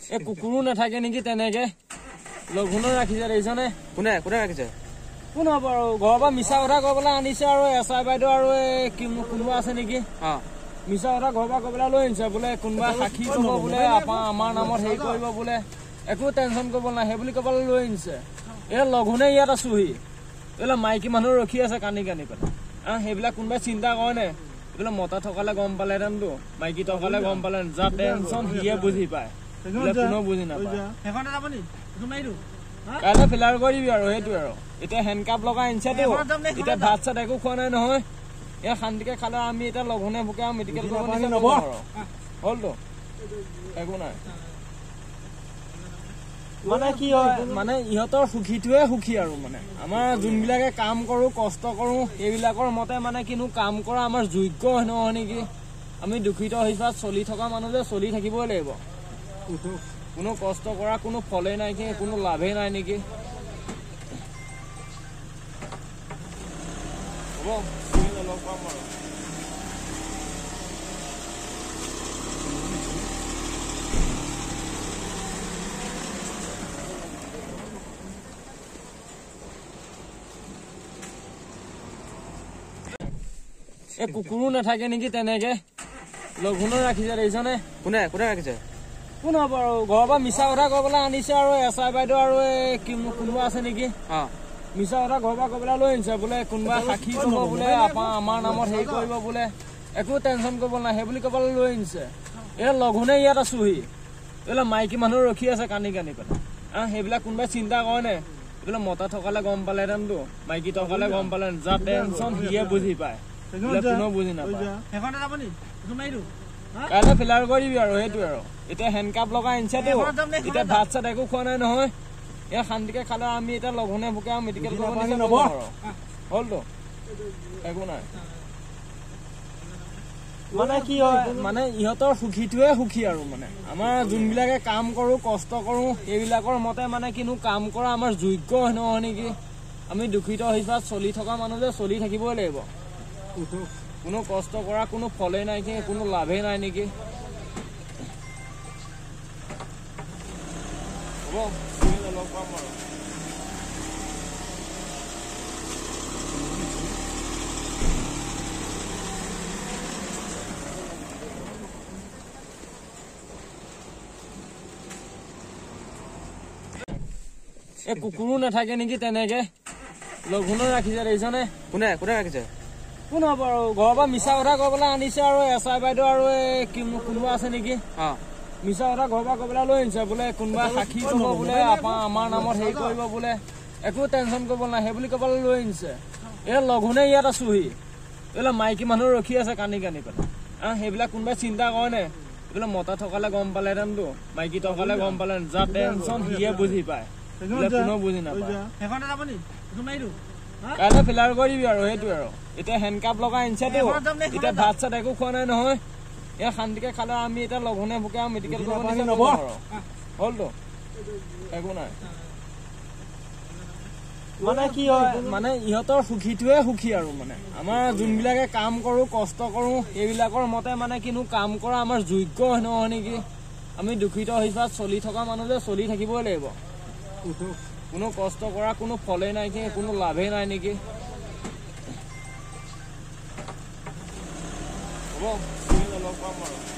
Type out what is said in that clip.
এই কুকুৰো নাথাকে নেকি তেনেকে লঘুনো ৰাখিছে দেখিছনে কোনে কোনে ৰাখিছে কোন হ'ব আৰু ঘৰৰ পৰা মিছা কথা ক'বলৈ আনিছে আৰু এছআই বাইদেউ আৰু কোনোবা আছে নেকি মিছা কথা ঘৰৰ পৰা ক'বলৈ লৈ আনিছে বোলে কোনোবা সাক্ষী ক'ব বোলে আমাৰ নামত হেৰি কৰিব বোলে একো টেনশ্যন কৰিব নাই সেই বুলি ক'বলৈ লৈ আনিছে এই লঘুনে ইয়াত আছোহি এইবিলাক মাইকী মানুহ ৰখি আছে কান্দি কান্দি পেলাই সেইবিলাক কোনোবাই চিন্তা কৰে নে এইবিলাক মতা থকালে গম পালেহেঁতেনতো মাইকী থকালে গম পালে যা টেনশ্যন সিয়ে বুজি পায় কোনো বুজি নাপায় কাইলৈ ফিলাৰ কৰি দিবি আৰু সেইটোৱে আৰু এতিয়া হেণ্ডকাপ লগাই আনিছেতো এতিয়া ভাত চাত একো খোৱা নাই নহয় এয়া শান্তিকে খালে আমি এতিয়া লঘোণে ভোকে মেডিকেল হ'লতো একো নাই মানে কি হয় মানে ইহঁতৰ সুখীটোৱে সুখী আৰু মানে আমাৰ যোনবিলাকে কাম কৰো কষ্ট কৰো এইবিলাকৰ মতে মানে কিনো কাম কৰা আমাৰ যোগ্য নহয় নেকি আমি দুখিত হিচাপত চলি থকা মানুহ যে চলি থাকিবই লাগিব কোনো কষ্ট কৰা কোনো ফলেই নাই নেকি কোনো লাভেই নাই নেকি হ'ব লগ পাম আৰু এই কুকুৰো নাথাকে নেকি তেনেকে লঘুনো ৰাখিছে দেখিছনে কোনে কোনে ৰাখিছে কোন হ'ব আৰু ঘৰৰ পৰা মিছা কথা ক'বলৈ আনিছে আৰু এছআই বাইদেউ আৰু কোনোবা আছে নেকি মিছা কথা ঘৰৰ পৰা ক'বলৈ লৈ আনিছে বোলে কোনোবা সাক্ষী ক'ব বোলে আমাৰ নামত হেৰি কৰিব বোলে একো টেনশ্যন কৰিব নাই সেই বুলি ক'বলৈ লৈ আনিছে এই লঘুনে ইয়াত আছোহি এইবিলাক মাইকী মানুহ ৰখি আছে কান্দি কান্দি পেলাই সেইবিলাক কোনোবাই চিন্তা কৰে নে এইবিলাক মতা থকালে গম পালেহেঁতেনতো মাইকী থকালে গম পালে যা টেনশ্যন সিয়ে বুজি পায় কোনো বুজি নাপায় কাইলৈ ফিলাৰ কৰি দিবি আৰু সেইটোৱে আৰু এতিয়া হেণ্ডকাপ লগাই আনিছেতো এতিয়া ভাত চাত একো খোৱা নাই নহয় এয়া শান্তিকে খালে আমি এতিয়া লঘোণে ভোকে মেডিকেল হ'লতো একো নাই মানে কি হয় মানে ইহঁতৰ সুখীটোৱে সুখী আৰু মানে আমাৰ যোনবিলাকে কাম কৰো কষ্ট কৰো এইবিলাকৰ মতে মানে কিনো কাম কৰা আমাৰ যোগ্য নহয় নেকি আমি দুখিত হিচাপত চলি থকা মানুহ যে চলি থাকিবই লাগিব কোনো কষ্ট কৰা কোনো ফলেই নাই নেকি কোনো লাভেই নাই নেকি হ'ব লগ পাম আৰু এই কুকুৰো নাথাকে নেকি তেনেকে লঘুনো ৰাখিছে দেখিছনে কোনে কোনে ৰাখিছে কোন হ'ব আৰু ঘৰৰ পৰা মিছা কথা ক'বলৈ আনিছে আৰু এছআই বাইদেউ আৰু কোনোবা আছে নেকি মিছা কথা ঘৰৰ পৰা ক'বলৈ লৈ আনিছে বোলে কোনোবা সাক্ষী ক'ব বোলে আমাৰ নামত হেৰি কৰিব বোলে একো টেনশ্যন কৰিব নাই সেই বুলি ক'বলৈ লৈ আনিছে এই লঘুনে ইয়াত আছোহি এইবিলাক মাইকী মানুহ ৰখি আছে কান্দি কান্দি পেলাই সেইবিলাক কোনোবাই চিন্তা কৰে নে এইবিলাক মতা থকালে গম পালেহেঁতেনতো মাইকী থকালে গম পালে যা টেনশ্যন সিয়ে বুজি পায় কোনো বুজি নাপায় কাইলৈ ফিলাৰ কৰি দিবি আৰু সেইটোৱে আৰু এতিয়া হেণ্ডকাপ লগাই আনিছেতো এতিয়া ভাত চাত একো খোৱা নাই নহয় এয়া শান্তিকে খালে আমি এতিয়া লঘোণে ভোকে মেডিকেল হ'লতো একো নাই মানে কি হয় মানে ইহঁতৰ সুখীটোৱে সুখী আৰু মানে আমাৰ যোনবিলাকে কাম কৰো কষ্ট কৰো এইবিলাকৰ মতে মানে কিনো কাম কৰা আমাৰ যোগ্য নহয় নেকি আমি দুখিত হিচাপত চলি থকা মানুহ যে চলি থাকিবই লাগিব কোনো কষ্ট কৰা কোনো ফলেই নাই নেকি কোনো লাভেই নাই নেকি হ'ব লগ পাম আৰু